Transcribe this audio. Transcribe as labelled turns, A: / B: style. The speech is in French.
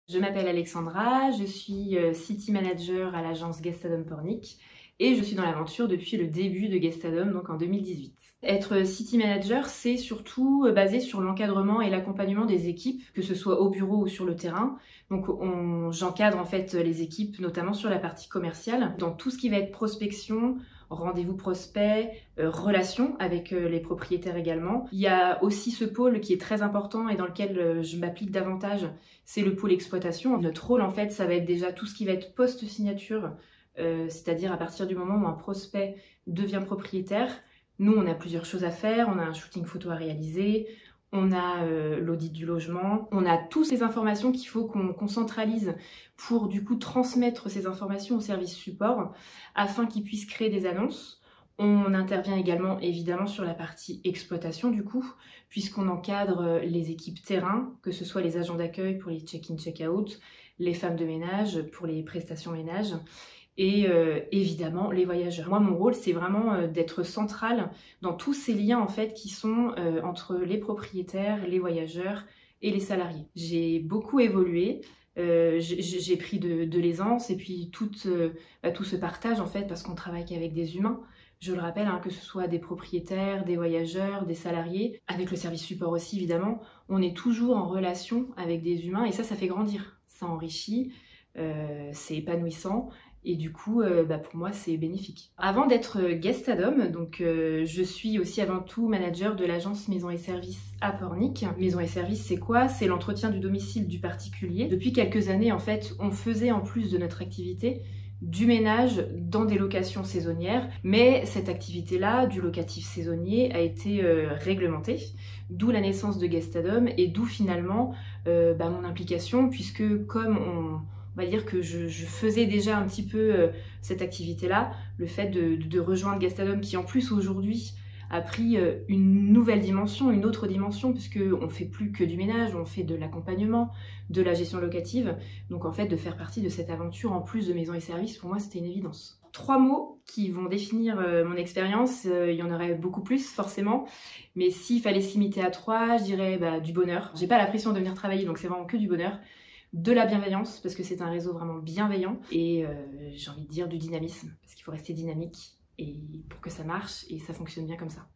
A: Je m'appelle Alexandra, je suis City Manager à l'agence Guestadom Pornic et je suis dans l'aventure depuis le début de Guestadom, donc en 2018. Être City Manager, c'est surtout basé sur l'encadrement et l'accompagnement des équipes, que ce soit au bureau ou sur le terrain. Donc j'encadre en fait les équipes, notamment sur la partie commerciale, dans tout ce qui va être prospection, rendez-vous prospect, relations avec les propriétaires également. Il y a aussi ce pôle qui est très important et dans lequel je m'applique davantage, c'est le pôle exploitation. Notre rôle en fait, ça va être déjà tout ce qui va être post-signature, c'est-à-dire à partir du moment où un prospect devient propriétaire. Nous, on a plusieurs choses à faire, on a un shooting photo à réaliser, on a l'audit du logement, on a toutes ces informations qu'il faut qu'on centralise pour du coup transmettre ces informations au service support afin qu'ils puissent créer des annonces. On intervient également évidemment sur la partie exploitation du coup, puisqu'on encadre les équipes terrain, que ce soit les agents d'accueil pour les check-in, check-out, les femmes de ménage pour les prestations ménage, et évidemment les voyageurs. Moi, mon rôle, c'est vraiment d'être central dans tous ces liens en fait qui sont entre les propriétaires, les voyageurs et les salariés. J'ai beaucoup évolué, j'ai pris de l'aisance et puis tout ce partage en fait parce qu'on travaille qu'avec des humains. Je le rappelle, hein, que ce soit des propriétaires, des voyageurs, des salariés, avec le service support aussi évidemment, on est toujours en relation avec des humains et ça fait grandir, ça enrichit, c'est épanouissant. Et du coup, pour moi, c'est bénéfique. Avant d'être Guestadom, donc je suis aussi avant tout manager de l'agence Maison et Services à Pornic. Maison et Services, c'est quoi? C'est l'entretien du domicile du particulier. Depuis quelques années, en fait, on faisait en plus de notre activité du ménage dans des locations saisonnières, mais cette activité-là, du locatif saisonnier, a été réglementée, d'où la naissance de Guestadom et d'où finalement mon implication, puisque comme on va dire que je faisais déjà un petit peu cette activité-là, le fait de rejoindre Guestadom qui en plus aujourd'hui a pris une nouvelle dimension, une autre dimension, puisqu'on ne fait plus que du ménage, on fait de l'accompagnement, de la gestion locative. Donc en fait, de faire partie de cette aventure en plus de Maison et Services, pour moi, c'était une évidence. 3 mots qui vont définir mon expérience, il y en aurait beaucoup plus forcément, mais s'il fallait se limiter à 3, je dirais du bonheur. J'ai pas la pression de venir travailler, donc c'est vraiment que du bonheur. De la bienveillance, parce que c'est un réseau vraiment bienveillant, et j'ai envie de dire du dynamisme, parce qu'il faut rester dynamique et pour que ça marche et ça fonctionne bien comme ça.